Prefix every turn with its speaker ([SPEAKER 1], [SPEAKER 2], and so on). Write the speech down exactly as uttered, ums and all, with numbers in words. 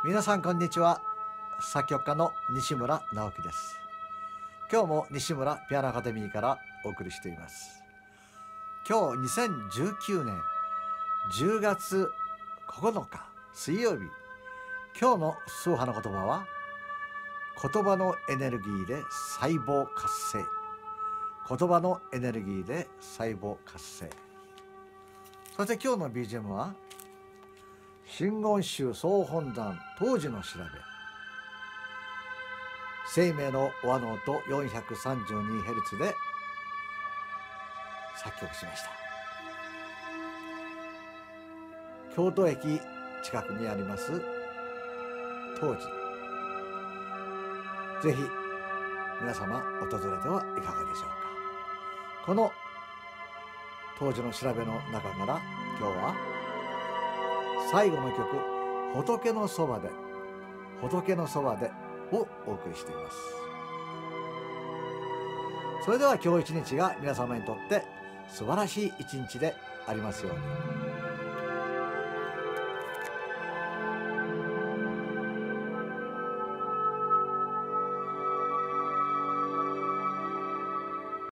[SPEAKER 1] 皆さんこんにちは。作曲家の西村直樹です。今日も西村ピアノアカデミーからお送りしています。今日にせんじゅうきゅうねんじゅうがつここのか水曜日。今日の数波の言葉は言葉のエネルギーで細胞活性。言葉のエネルギーで細胞活性。そして今日の ビージーエム は真言宗総本山当時の調べ。生命の和の音 よんひゃくさんじゅうにヘルツ で作曲しました。京都駅近くにあります当時、ぜひ皆様訪れてはいかがでしょうか。この当時の調べの中から今日は最後の曲「仏のそばで」「仏のそばで」をお送りしています。それでは今日一日が皆様にとって素晴らしい一日でありますように。